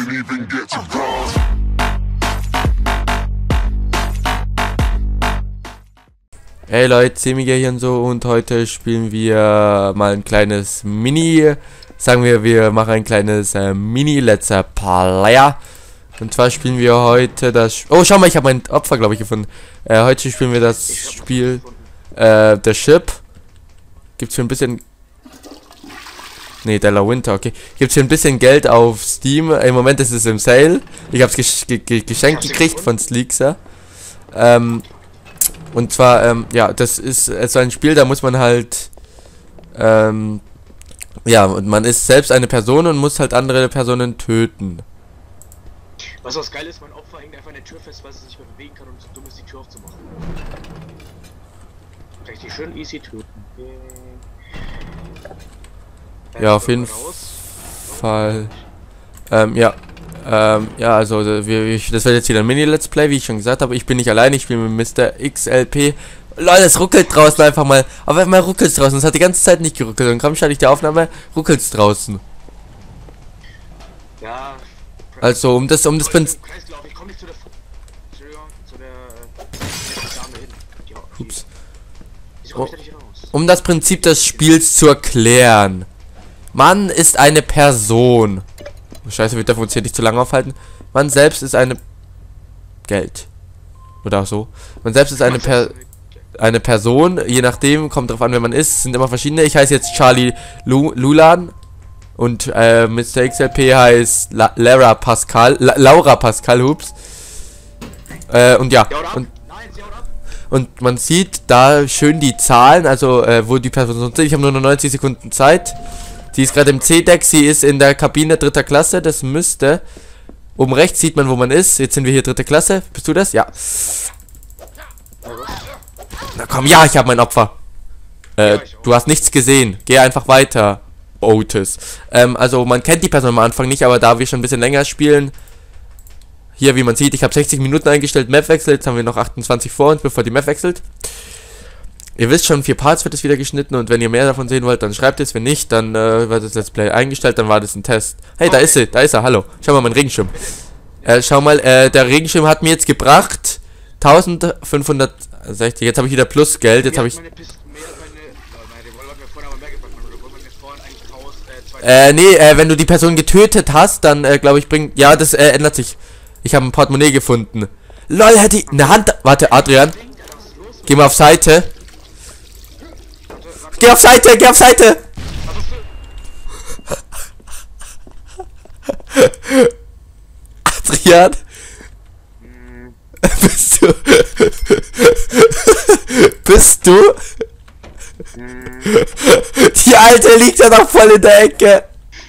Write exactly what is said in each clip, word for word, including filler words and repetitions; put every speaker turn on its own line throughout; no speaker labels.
Hey Leute, Semiger hier und so, und heute spielen wir mal ein kleines Mini, sagen wir, wir machen ein kleines äh, Mini-Let's Player. Und zwar spielen wir heute das, oh schau mal, ich habe mein Opfer, glaube ich, gefunden. Äh, heute spielen wir das Spiel, äh, The Ship. Gibt's für ein bisschen, nee, Della Winter, okay. Gibt's für ein bisschen Geld auf Steam. Im Moment ist es im Sale. Ich habe es gesch ge ge geschenkt gekriegt von Sleekser. Ähm, Und zwar, ähm, ja, das ist so ein Spiel, da muss man halt, ähm, ja, und man ist selbst eine Person und muss halt andere Personen töten.
Was auch geil ist, mein Opfer hängt einfach an der Tür fest, weil es sich nicht mehr bewegen kann und so dumm ist, die Tür aufzumachen. Richtig schön easy töten.
Ja, auf jeden Fall. Ähm, ja. Ähm, ja, also, wir, ich, das wird jetzt wieder ein Mini-Let's Play, wie ich schon gesagt habe. Ich bin nicht allein, ich spiele mit Mister X L P. Leute, es ruckelt draußen einfach mal. Aber einmal ruckelt es draußen. Es hat die ganze Zeit nicht geruckelt. Und kaum schalte ich die Aufnahme, ruckelt es draußen.
Ja.
Also, um das, um das Prinzip.
Ich komme nicht zu der. Zu der. Dame hin.
Ups.
Wieso da nicht raus?
Um das Prinzip des Spiels zu erklären. Man ist eine Person. Scheiße, wir dürfen uns hier nicht zu lange aufhalten. Man selbst ist eine... Geld. Oder auch so. Man selbst ist eine per eine Person. Je nachdem, kommt drauf an, wer man ist. Sind immer verschiedene. Ich heiße jetzt Charlie Lu Lulan. Und äh, Mister X L P heißt La Lara Pascal. La Laura Pascal, hups. Äh, und ja. Und, und man sieht da schön die Zahlen. Also, äh, wo die Person sind. Ich habe nur noch neunzig Sekunden Zeit. Sie ist gerade im C-Deck, sie ist in der Kabine dritter Klasse, das müsste... Oben rechts sieht man, wo man ist. Jetzt sind wir hier dritte Klasse. Bist du das? Ja. Na komm, ja, ich habe mein Opfer. Äh, du hast nichts gesehen. Geh einfach weiter, Otis. Ähm, also man kennt die Person am Anfang nicht, aber da wir schon ein bisschen länger spielen... Hier, wie man sieht, ich habe sechzig Minuten eingestellt, Map-Wechsel. Jetzt haben wir noch achtundzwanzig vor uns, bevor die Map wechselt. Ihr wisst schon, vier Parts wird es wieder geschnitten, und wenn ihr mehr davon sehen wollt, dann schreibt es. Wenn nicht, dann äh, wird das Let's Play eingestellt, dann war das ein Test. Hey, da ist sie, da ist er, hallo. Schau mal, mein Regenschirm. Äh, schau mal, äh, der Regenschirm hat mir jetzt gebracht eintausendfünfhundertsechzig. Jetzt habe ich wieder Plusgeld, jetzt habe ich... Äh, nee, äh, wenn du die Person getötet hast, dann, äh, glaube ich, bringt... Ja, das, äh, ändert sich. Ich habe ein Portemonnaie gefunden. Lol, hätte ich eine Hand... Warte, Adrian. Geh mal auf Seite. Geh auf Seite, geh auf Seite! Adrian? Bist du? Bist du? Die Alte liegt ja noch voll in der Ecke.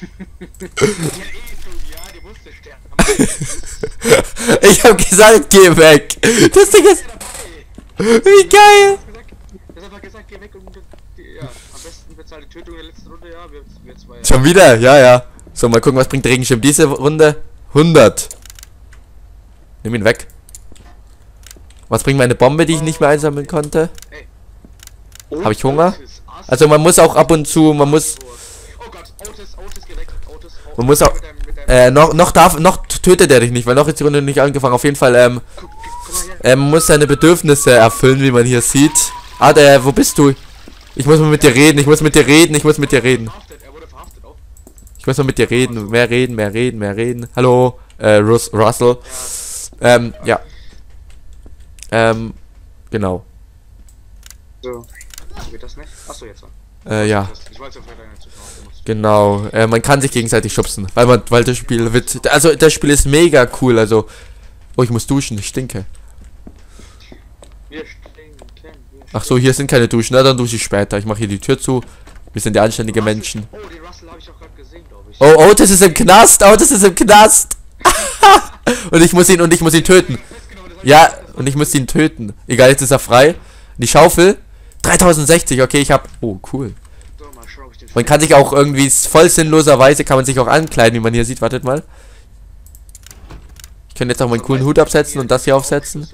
Ich hab gesagt, geh weg. Das Ding ist... Wie geil!
Das hat er gesagt, geh weg und ja, am besten bezahlt die Tötung der letzten Runde, ja, wir, wir zwei.
Schon wieder? Ja, ja. So, mal gucken, was bringt der Regenschirm diese Runde? hundert. Nimm ihn weg. Was bringt meine Bombe, die ich nicht mehr einsammeln konnte? Habe ich Hunger? Also man muss auch ab und zu, man muss... Man muss auch... Äh, noch, noch darf, noch tötet er dich nicht, weil noch ist die Runde nicht angefangen. Auf jeden Fall, ähm... Er muss seine Bedürfnisse erfüllen, wie man hier sieht. Ah, der, wo bist du? Ich muss mal mit dir reden, ich muss mit dir reden, ich muss mit dir reden. Ich muss mal mit dir reden, mehr reden, mehr reden, mehr reden. Hallo, äh, Rus Russell. Ähm, ja. Ähm, genau.
So, geht das nicht? Achso, jetzt.
Äh, ja. Genau, äh, man kann sich gegenseitig schubsen, weil man, weil das Spiel wird, also das Spiel ist mega cool, also... Oh, ich muss duschen, ich stinke. Ach so, hier sind keine Duschen, na dann dusche ich später. Ich mache hier die Tür zu. Wir sind ja anständige Menschen.
Oh, den Russell habe ich auch gerade gesehen, glaube ich.
Oh, Otis ist im Knast, Otis ist im Knast. Und ich muss ihn, und ich muss ihn töten. Ja, und ich muss ihn töten. Egal, jetzt ist er frei. Die Schaufel. dreitausendsechzig, okay, ich hab... Oh, cool. Man kann sich auch irgendwie, voll sinnloserweise, kann man sich auch ankleiden, wie man hier sieht. Wartet mal. Ich kann jetzt auch meinen coolen Hut absetzen und das hier aufsetzen.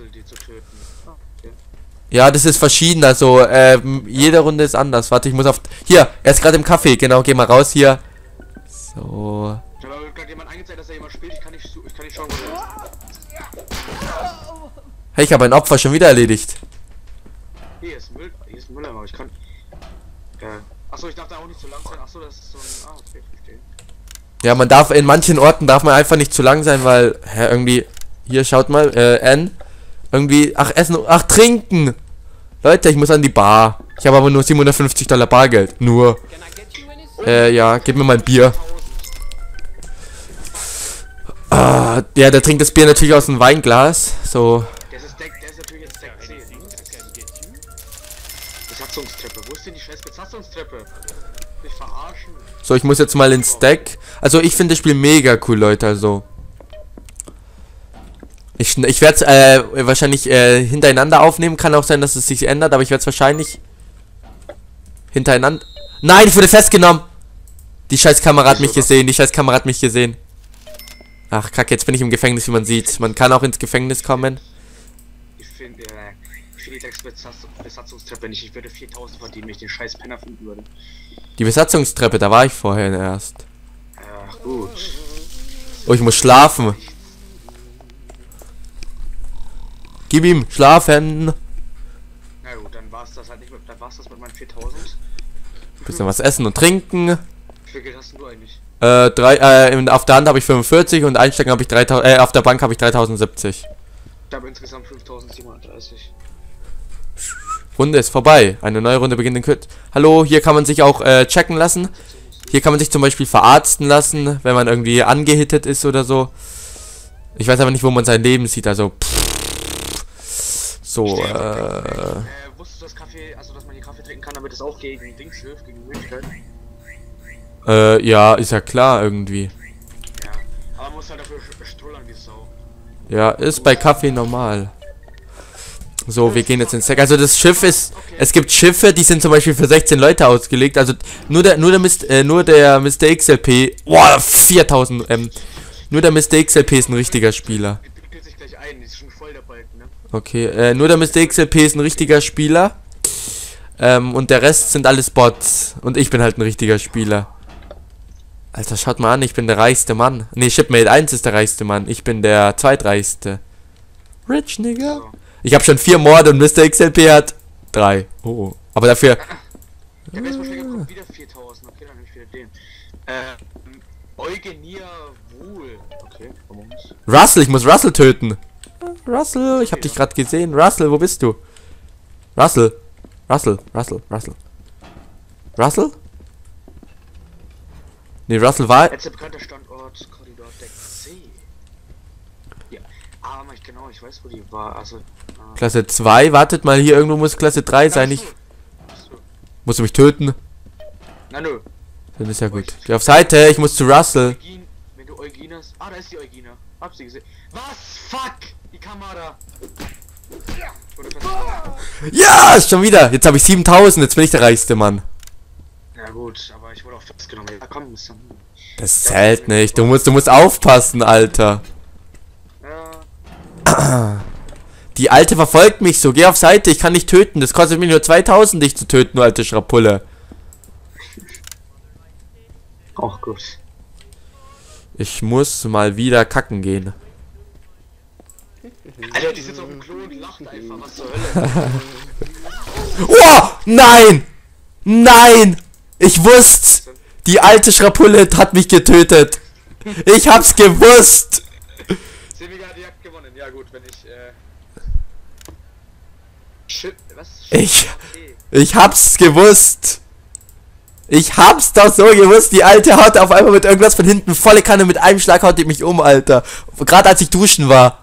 Ja, das ist verschieden, also ähm, jede Runde ist anders. Warte, ich muss auf... Hier, er ist gerade im Café, genau, geh mal raus hier. So.
gerade jemand angezeigt, dass er jemand spielt. Ich kann nicht, ich kann nicht schauen, wo er ist.
Hey, ich habe ein Opfer schon wieder erledigt.
Hier ist Müll, hier ist Müll, aber ich kann. Äh, achso, ich darf da auch nicht zu lang sein. Achso, das ist so ein. Ah, okay, verstehe.
Ja, man darf, in manchen Orten darf man einfach nicht zu lang sein, weil, hä, irgendwie, hier, schaut mal, äh, N, irgendwie, ach, essen, ach, trinken. Leute, ich muss an die Bar. Ich habe aber nur siebenhundertfünfzig Dollar Bargeld. Nur. Äh, ja, gib mir mal ein Bier. Ah, ja, der trinkt das Bier natürlich aus einem Weinglas. So.
Das ist Deck, der ist natürlich jetzt Deck zehn. Besatzungstreppe. Wo ist denn die scheiß Besatzungstreppe? Mich verarschen.
So, ich muss jetzt mal ins Deck. Also, ich finde das Spiel mega cool, Leute, also. Ich, ich werde es äh, wahrscheinlich äh, hintereinander aufnehmen. Kann auch sein, dass es sich ändert, aber ich werde es wahrscheinlich hintereinander... Nein, ich wurde festgenommen! Die scheiß Kamera hat mich gesehen, die scheiß Kamera hat mich gesehen. Ach, kacke, jetzt bin ich im Gefängnis, wie man sieht. Man kann auch ins Gefängnis kommen.
Ich finde, äh, ich finde die Besatzungstreppe nicht. Ich würde viertausend verdienen, wenn ich den scheiß Penner finden würde.
Die Besatzungstreppe, da war ich vorher erst.
Ach, gut.
Oh, ich muss schlafen. Gib ihm, schlafen.
Na gut, dann war's das halt nicht mit, dann war's das mit meinen viertausend.
Bisschen was essen und trinken.
Wie viel Geld hast du eigentlich?
Äh, drei, äh, auf der Hand habe ich fünfundvierzig und einstecken habe ich dreitausend, äh, auf der Bank habe ich dreitausendsiebzig.
Ich habe insgesamt fünftausendsiebenhundertdreißig.
Runde ist vorbei. Eine neue Runde beginnt in Kürze. Hallo, hier kann man sich auch äh, checken lassen. Hier kann man sich zum Beispiel verarzten lassen, wenn man irgendwie angehittet ist oder so. Ich weiß aber nicht, wo man sein Leben sieht, also pff. So, äh...
äh... Wusstest du, dass Kaffee, also dass man hier Kaffee trinken kann, damit es auch gegen Dings hilft, gegen Müdigkeit?
Äh, ja, ist ja klar irgendwie.
Ja, aber man muss halt dafür strullern wie Sau.
Ja, ist bei Kaffee normal. So, wir gehen jetzt ins Deck. Also das Schiff ist... Es gibt Schiffe, die sind zum Beispiel für sechzehn Leute ausgelegt. Also nur der nur der Mist, äh, nur der Mister X L P... Boah, viertausend, ähm... Nur der Mister X L P ist ein richtiger Spieler.
Sich gleich ein, ist schon voll der Balken, ne?
Okay, äh, nur der Mister X L P ist ein richtiger Spieler. Ähm, und der Rest sind alles Bots. Und ich bin halt ein richtiger Spieler. Alter, schaut mal an, ich bin der reichste Mann. Ne, Shipmate eins ist der reichste Mann. Ich bin der zweitreichste. Rich, Nigga.
So.
Ich habe schon vier Morde und Mister X L P hat drei. Oh, aber dafür...
Der Baseballschläger bekommt wieder viertausend. Okay, dann nehme ich wieder den. Ähm, Eugenia Wohl. Okay, warum nicht?
Russell, ich muss Russell töten. Russell, ich habe dich gerade gesehen. Russell, wo bist du? Russell. Russell, Russell, Russell. Russell? Ne, Russell war...
Letzter bekannter Standort, Korridor Deck C. Ja, ah, ich genau, ich weiß, wo die war. Also, ah.
Klasse zwei, wartet mal, hier irgendwo muss Klasse drei sein. Ich... Musst du mich töten?
Na nö.
Dann ist ja gut. Geh auf Seite, ich muss zu Russell.
Eugin, wenn du Euginas... Ah, da ist die Eugina. Hab sie gesehen. Was? Fuck! Die Kamera! Wurde festgenommen.
Ja, schon wieder. Jetzt habe ich siebentausend, jetzt bin ich der reichste Mann.
Ja gut, aber ich wurde auch festgenommen. Ja, komm, Mister
Das zählt nicht. Du musst, du musst aufpassen, Alter.
Ja.
Die Alte verfolgt mich so. Geh auf Seite, ich kann dich töten. Das kostet mich nur zweitausend, dich zu töten, du alte Schrapulle.
Auch gut.
Ich muss mal wieder kacken gehen.
Alter, die sitzt auf dem Klo und lacht einfach. Was zur Hölle?
Oh, nein! Nein! Ich wusste! Die alte Schrapulle hat mich getötet. Ich hab's gewusst!
Semiga hat die Jagd gewonnen. Ja gut, wenn ich, äh... Shit, was?
Ich... Ich hab's gewusst! Ich hab's doch so gewusst! Die alte haut auf einmal mit irgendwas von hinten volle Kanne, mit einem Schlag haut die mich um, Alter. Gerade als ich duschen war.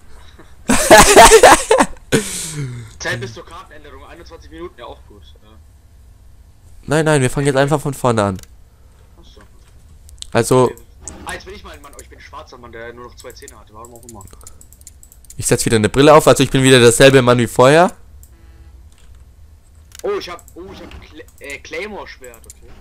Zeit bis zur Kartenänderung, einundzwanzig Minuten, ja auch gut. Ja.
Nein, nein, wir fangen jetzt einfach von vorne an.
Achso.
Also,
Ah, jetzt bin ich mal ein Mann, oh, ich bin ein schwarzer Mann, der nur noch zwei Zähne hatte, warum auch immer.
ich setze wieder eine Brille auf, also ich bin wieder derselbe Mann wie vorher.
Oh, ich hab, oh, ich hab Cl äh, Claymore-Schwert, okay.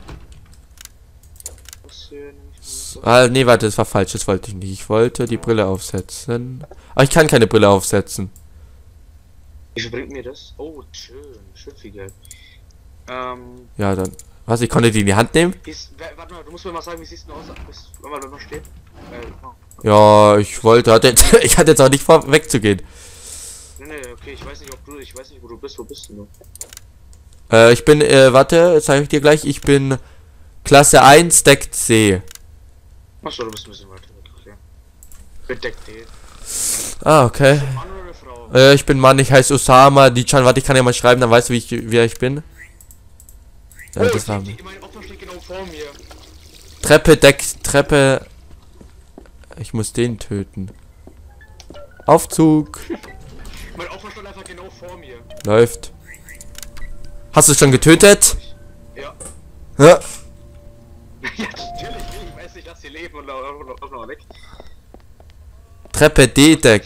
Was hier nicht
Ah, nee, warte, das war falsch, das wollte ich nicht. Ich wollte die Brille aufsetzen. Aber ich kann keine Brille aufsetzen.
Wie viel bringt mir das? Oh, schön, schön viel Geld. Ähm,
Ja, dann. Was, ich konnte die in die Hand nehmen?
Hieß, wer, warte mal, du musst mir mal sagen, wie siehst du aus? Bist, wenn man da steht. Äh, oh.
Ja, ich wollte, hatte, ich hatte jetzt auch nicht vor, wegzugehen.
Nee, nee, okay, ich weiß nicht, ob du, ich weiß nicht, wo du bist, wo bist du nur?
Äh, ich bin, äh, warte, zeige ich dir gleich, ich bin Klasse eins, Deck C.
Achso, du bist ein bisschen weiter weg, okay. Mit Deck D.
Ah, okay.
Mann oder Frau?
Äh, ich bin Mann, ich heiße Osama, die Chan, warte, ich kann ja mal schreiben, dann weißt du, wie ich, wer ich bin. Ja,
Oh,
das war
die, die, mein Opfer steht genau vor mir.
Treppe, Deck, Treppe. Ich muss den töten. Aufzug.
Mein Opfer stand einfach genau vor mir.
Läuft. Hast du es schon getötet?
Ja.
Ja.
Ja, natürlich, ich weiß nicht, lass sie leben und lauf noch weg.
Treppe D-Deck.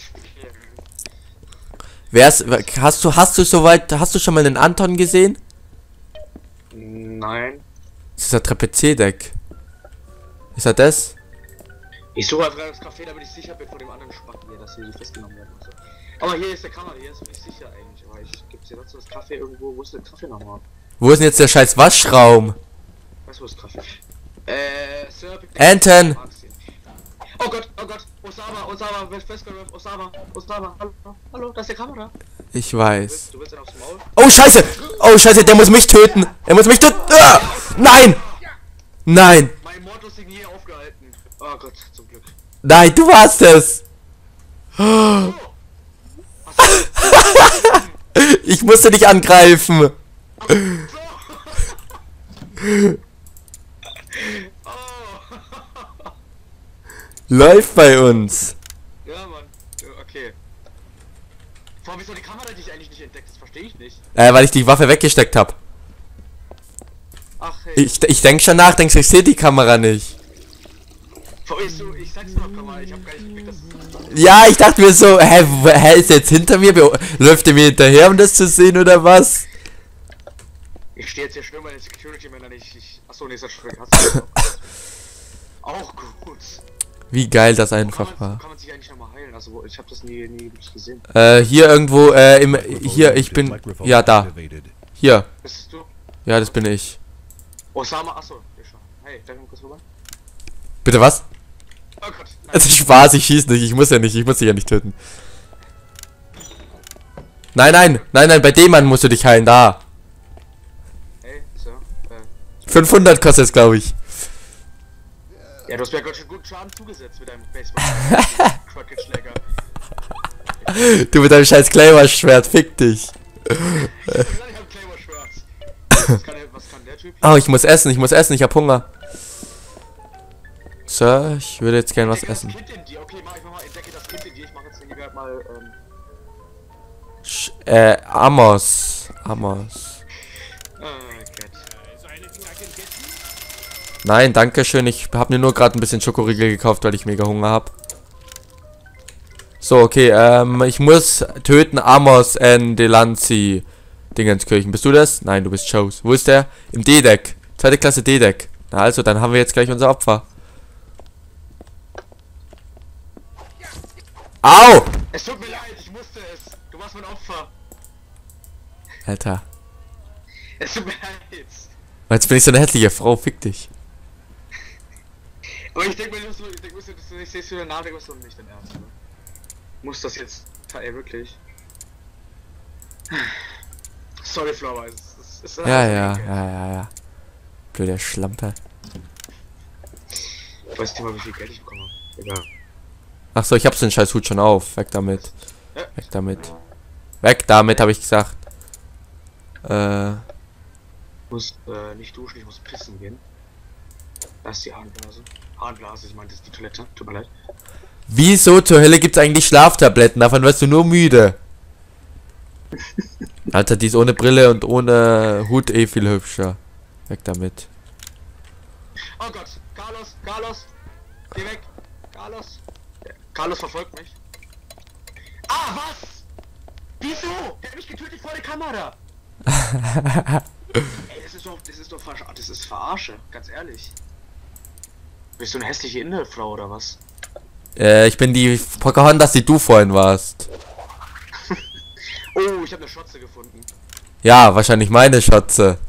Wer's, hast du, hast du soweit, hast du schon mal den Anton gesehen?
Nein.
Das ist der Treppe C-Deck. Ist er das?
Ich suche einfach das Café, damit ich sicher bin vor dem anderen Spacken hier, dass sie festgenommen werden. Also. Aber hier ist der Kamera, hier ist nicht sicher eigentlich. Aber ich gibt's hier dazu das Café irgendwo, wo ist der Kaffee nochmal?
Wo ist denn jetzt der scheiß Waschraum?
Weißt du, wo ist Kaffee? Äh, Sir,
Anton!
Oh Gott, oh Gott, Osama, Osama, festgenommen, Osama, Osama, hallo, hallo, da ist der Kamera.
Ich
Du
weiß.
willst, du willst ihn aufs Maul?
Oh scheiße! Oh scheiße, der muss mich töten! Er muss mich töten! Ah! Nein! Nein!
Mein Mord ist hier aufgehalten. Oh Gott, zum Glück.
Nein, du warst es!
Oh!
Ich musste dich angreifen!
Oh!
Läuft bei uns!
Ja, Mann. Ja, okay. Warum wieso die Kamera dich eigentlich nicht entdeckt? Das verstehe ich nicht.
Äh, weil ich die Waffe weggesteckt habe.
Ach, hey.
Ich, ich denk schon nach, denkst du, ich sehe die Kamera nicht.
Weißt du, ich sag's noch, Kamera, ich hab gar nicht gemerkt, dass es...
Ja, ich dachte mir so, hä, wo- hä, ist er jetzt hinter mir? Be- Läuft er mir hinterher, um das zu sehen, oder was?
Ich stehe jetzt hier schwimmen, meine Security-Männer nicht. Ich... Achso, nee, ist das schwimmen. Hast du auch gut.
Wie geil das
Wo
einfach
kann man, wo
war.
kann man sich eigentlich nochmal heilen? Also, wo- ich hab das nie, nie wirklich gesehen.
Äh, hier irgendwo, äh, im, hier, ich bin, ja, da. Hier.
Bist du?
Ja, das bin ich.
Osama, achso, ich schon. Hey, darf ich mal kurz rüber?
Bitte was?
Oh Gott, nein.
Es ist Spaß, ich schieß nicht, ich muss ja nicht, ich muss dich ja nicht töten. Nein, nein, nein, nein, bei dem Mann musst du dich heilen, da.
Hey, so, äh...
fünfhundert kostet es, glaube ich.
Ja, du hast mir ganz schön guten Schaden zugesetzt mit deinem Baseball-Schläger.
Du mit deinem scheiß Claymore-Schwert, fick dich.
Ich hab ein Claymore-Schwert. Was kann der, was kann der Typ hier?
Oh, ich muss essen, ich muss essen, ich hab Hunger. Sir, ich würde jetzt gern was
Entdecke
essen.
das Kind in dir. Okay, mach ich mach mal, entdecke das Kind in dir. Ich mach jetzt hier gerade mal, ähm...
Sch äh, Amos. Amos.
Oh Gott.
Nein, danke schön, ich hab mir nur gerade ein bisschen Schokoriegel gekauft, weil ich mega Hunger hab. So, okay, ähm, ich muss töten Amos and Delancey. Dingenskirchen. Bist du das? Nein, du bist Joes. Wo ist der? Im D-Deck. Zweite Klasse D-Deck. Na also, dann haben wir jetzt gleich unser Opfer. Au!
Es tut mir leid, ich musste es. Du warst mein Opfer.
Alter.
Es tut mir leid.
Jetzt bin ich so eine hässliche Frau, fick dich.
Aber ich denke mir, ich denk, ich sehe für den Namen, denke mir, nicht dein Ernst. Ne? Muss das jetzt... Ey, wirklich? Sorry, Flower, es ist... Es ist
Ja, ja, ja, ja, ja. Blöde Schlampe.
Ich weiß nicht mal, wie viel Geld ich bekommen habe. Egal.
Achso, ich hab den scheiß Hut schon auf. Weg damit. Weg damit. Weg damit, habe ich gesagt. Äh...
Ich muss äh, nicht duschen, ich muss pissen gehen. Das ist die Harnblase. Harnblase, ich meine, das ist die Toilette. Tut mir leid.
Wieso zur Hölle gibt's eigentlich Schlaftabletten? Davon wirst du nur müde. Alter, die ist ohne Brille und ohne Hut eh viel hübscher. Weg damit.
Oh Gott, Carlos, Carlos, geh weg. Carlos. Ja, Carlos verfolgt mich. Ah, was? Wieso? Der hat mich getötet vor der Kamera. Ey, das ist doch, das ist doch Verarsche, das ist Verarsche, ganz ehrlich. Bist du eine hässliche Inselfrau oder was?
Äh, ich bin die Pocahontas, die du vorhin warst.
Oh, ich habe eine Schotze gefunden.
Ja, wahrscheinlich meine Schotze.